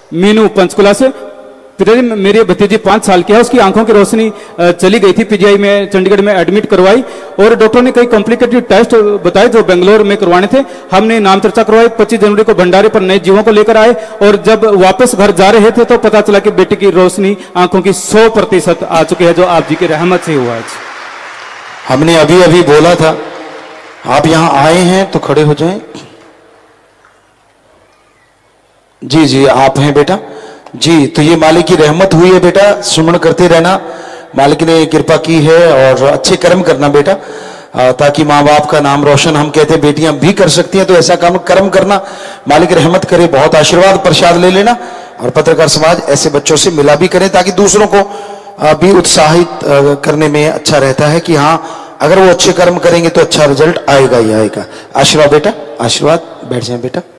मीनू पंचकुला से। पिताजी मेरी भतीजी 5 साल की है, उसकी आंखों की रोशनी चली गई थी, पीजीआई में चंडीगढ़ में एडमिट करवाई और डॉक्टर ने कई कॉम्प्लिकेटेड टेस्ट बताए जो बेंगलोर में करवाने थे। हमने नाम चर्चा करवाई, 25 जनवरी को भंडारे पर नए जीवों को लेकर आए और जब वापस घर जा रहे थे तो पता चला कि बेटी की रोशनी आंखों की 100% आ चुकी है, जो आप जी की रहमत से हुआ है। हमने अभी अभी बोला था, आप यहां आए हैं तो खड़े हो जाएं। जी जी आप हैं बेटा जी, तो ये मालिक की रहमत हुई है बेटा, सुमन करते रहना, मालिक ने कृपा की है और अच्छे कर्म करना बेटा, ताकि माँ बाप का नाम रोशन, हम कहते हैं बेटियां भी कर सकती हैं तो ऐसा काम कर्म करना, मालिक रहमत करे, बहुत आशीर्वाद प्रसाद ले लेना और पत्रकार समाज ऐसे बच्चों से मिला भी करें ताकि दूसरों को भी उत्साहित करने में अच्छा रहता है कि हाँ अगर वो अच्छे कर्म करेंगे तो अच्छा रिजल्ट आएगा ही आएगा। आशीर्वाद बेटा, आशीर्वाद, बैठ जाए बेटा।